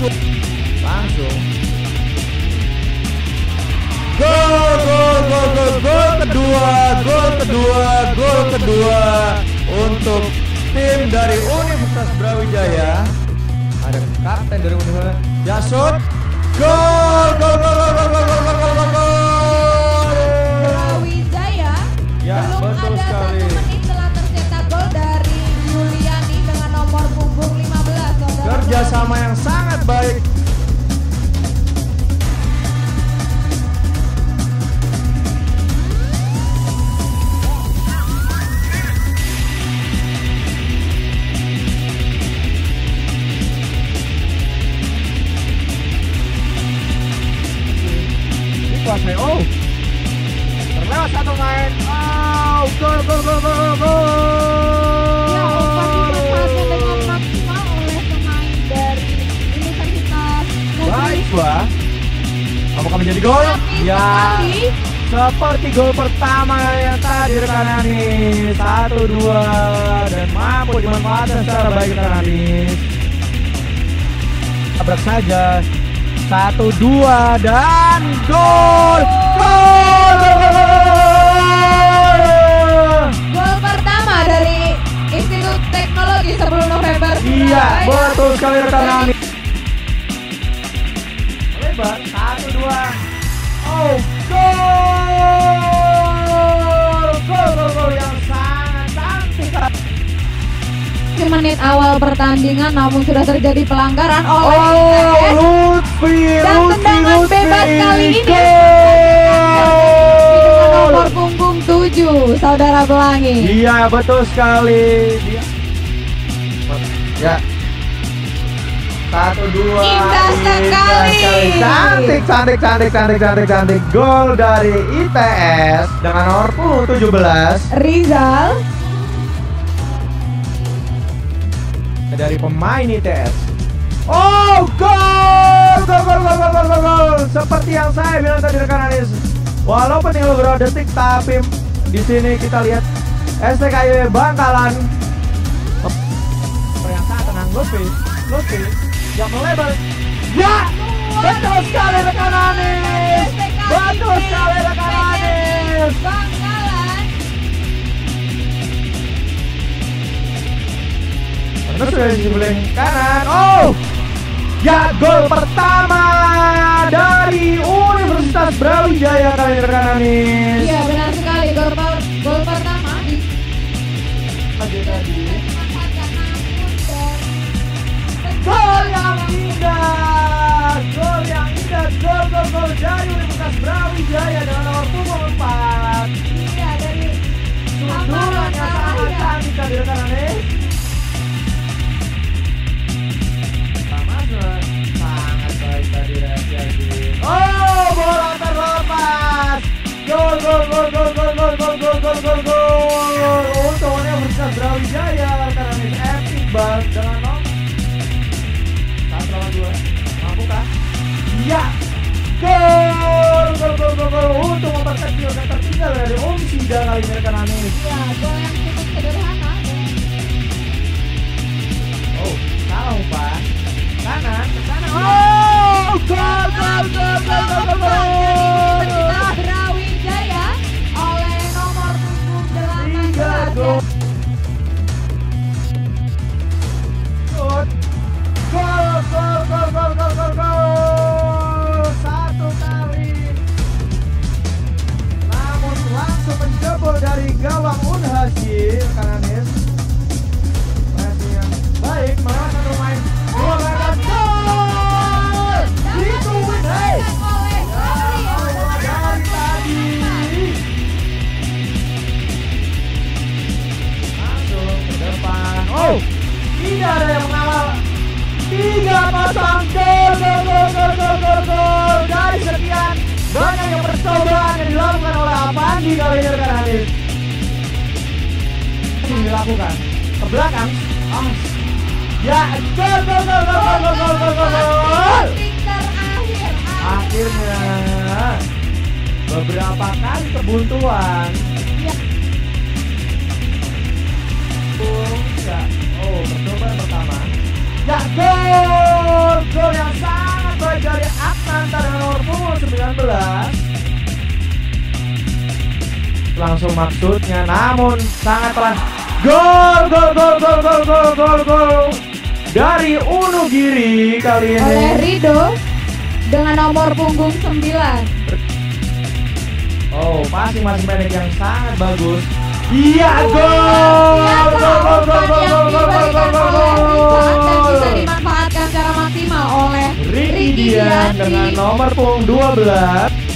Langsung. Gol kedua untuk tim dari Universitas Brawijaya. Ada kapten dari Universitas Yasud. Gol. Brawijaya. Ya, Belum betul ada sekali. 1 menit telah tercetak gol dari Yuliani dengan nomor punggung 15. Saudara. Kerjasama yang sangat baik. Kuasai, terlewat satu main. Gol. Ya, umpan dimanfaatkan dengan maksimal oleh pemain dari Universitas Baik, Negeri. Wah. Apakah menjadi gol? Tapi Ya, sekali. seperti gol pertama yang tadi rekan Anis. 1-2 dan mampu dimanfaatkan secara baik rekan Anis. Tabrak saja. 1-2 dan gol. Gol pertama dari Institut Teknologi 10 November. Iya, Surabaya. betul sekali rekan Anis. Lebar 1-2. Gol yang sangat cantik. Di menit awal pertandingan namun sudah terjadi pelanggaran oleh ITS. Lutfi. Dan tendangan bebas kali ini dengan nomor punggung 7, Saudara Pelangi. Iya, betul sekali. Ya. 1-2. Indah sekali. Cantik. Gol dari ITS dengan nomor punggung 17 Rizal. dari pemain ITS. Gol. Seperti yang saya bilang tadi rekan Anis. Walaupun tinggal beberapa detik, tapi di sini kita lihat STKY Bangkalan yang sangat tenang. Lutfi yang melebar. Ya, betul sekali rekan Anis. Betul sekali rekan Anis. Bangkalan. Terus sudah di sebelah kanan. Ya, gol pertama dari Universitas Brawijaya kali ini rekan Anis. Iya, benar sekali. Gol pertama di Tadi. dimanfaatkan namun dan Gol yang indah. Gol dari Universitas Brawijaya dengan nomor punggung 4. iya dari Sundulan yang sangat cantik tadi rekan Anis. Sangat baik tadi reaksi. Bola terlepas. Gol. Untuk Universitas Brawijaya rekan Anis. Epic banget dengan nomor 1-2. Mampukah? Iya. Gol. Untuk memperkecil ketertinggal dari Sida kali ini rekan Anis. ya gol yang cukup sederhana. Salah umpan. Kanan, ke kanan. Gol. Universitas Brawijaya oleh nomor punggung 18. Gol. Satu kali. Namun langsung menjebol dari gawang Unhasi rekan Anis. Masih yang baik melewati pemain. Dua mereka gol. Itu win. Hey. Dari tadi. Langsung ke depan. Tidak ada yang mengawal. 3-0. Gol. Dari sekian banyak yang percobaan yang dilakukan oleh Avandi kali ini rekan Anis. Ini dilakukan ke belakang. Ya, gol. Akhirnya beberapa kali kebuntuan. Ya. Percobaan pertama. Ya, gol yang Langsung maksudnya, namun sangat pelan. Gol dari Unugiri kali ini oleh Rido dengan nomor punggung 9. Oh, masing-masing pendek yang sangat bagus. Iya, gol. Dan bisa dimanfaatkan secara maksimal oleh Ricky Dian dengan nomor punggung 12.